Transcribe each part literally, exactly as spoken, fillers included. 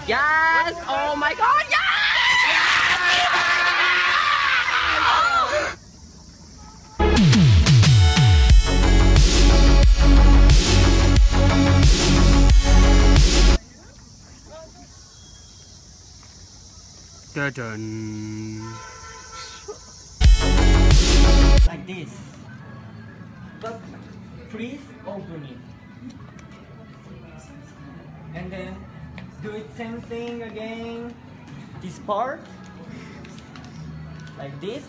Yes! Oh my god, yes! Dun-dun. Like this. But please open it. And then do it same thing again. This part. Like this.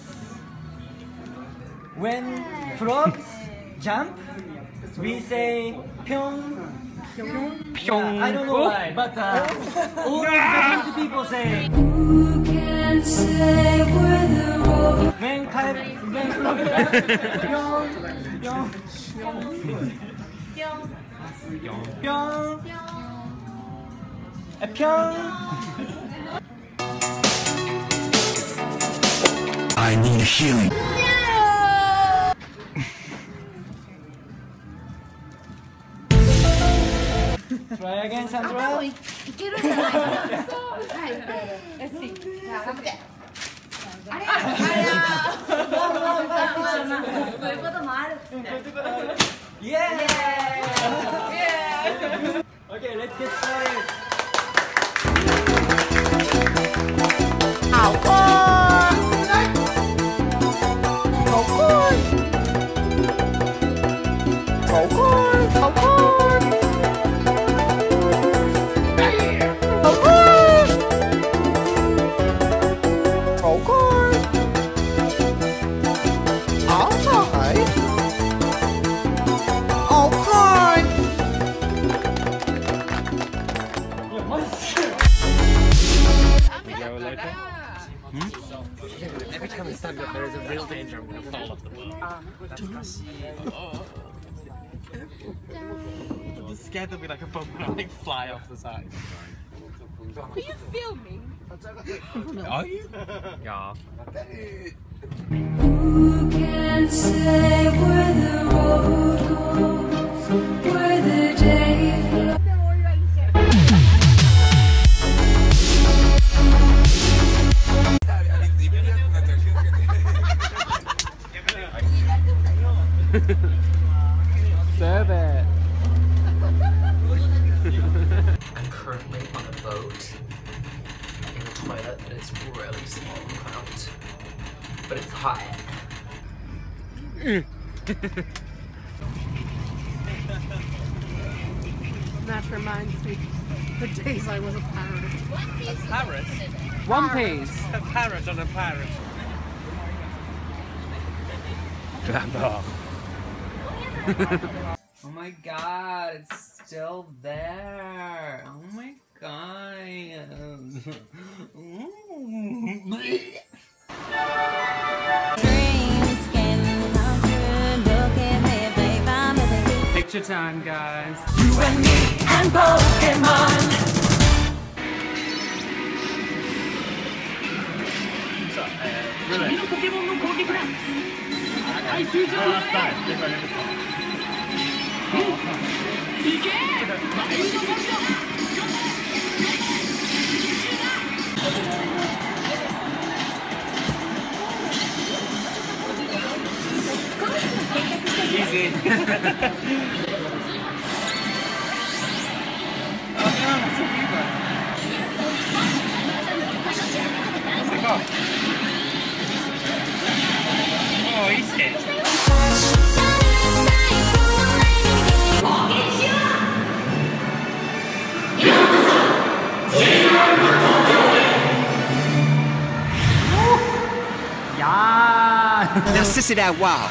When frogs jump, we say pyong. Pyong. Yeah, I don't know why, but uh, all the Japanese people say. Who can say where the road? When kite, when frog jump, pyong, pyong, pyong, pyong, pyong, pyong. I need healing. Try again, Sandra. いけるんじゃないかな。はい。よし。じゃあ頑張って。あれ。あれ。こういうこともあるっつって。 Yeah! Yeah! Okay, let's get started. Ow! Oh, God! Oh, God! Oh, God! Every time I stand up, there is a real danger I'm going to fall off the boat. I'm just scared there'll be like a bump and I'll like fly off the side. Are you filming? Are you? Yeah. Who can say where the road goes, where the day flows? Serve it. I'm currently on a boat in a toilet that is really small and cramped, but it's hot. That reminds me the days I was a parrot. A parrot? One Piece. A parrot on a parrot. Oh my god, it's still there. Oh my god. Picture time, guys. You and me and Pokemon. Easy. Oh no, it's a Weaver. Take off. Oh, he's hit. Yeah. Now, sissy that wow.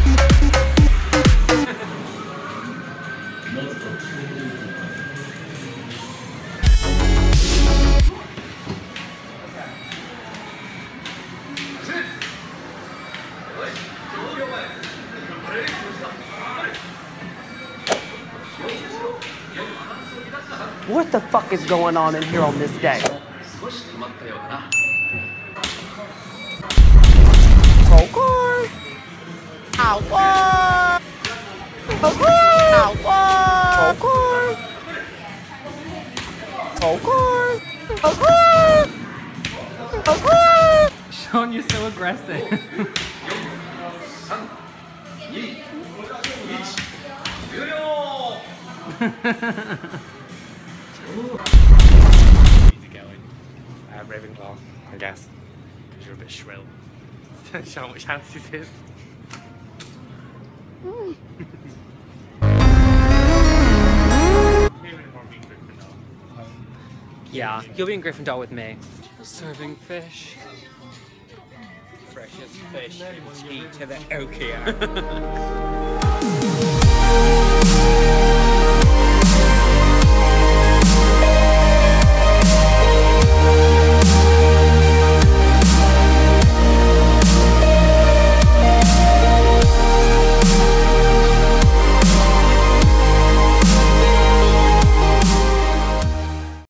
What the fuck is going on in here on this day? Okay. Ow. Okay. Ow. Okay. Okay. Sean, you're so aggressive. Easy going. Uh, Ravenclaw, I guess. Because you're a bit shrill. Sean, which house is it? Yeah, you'll be in Gryffindor with me. Serving fish. Freshest fish in the Okia.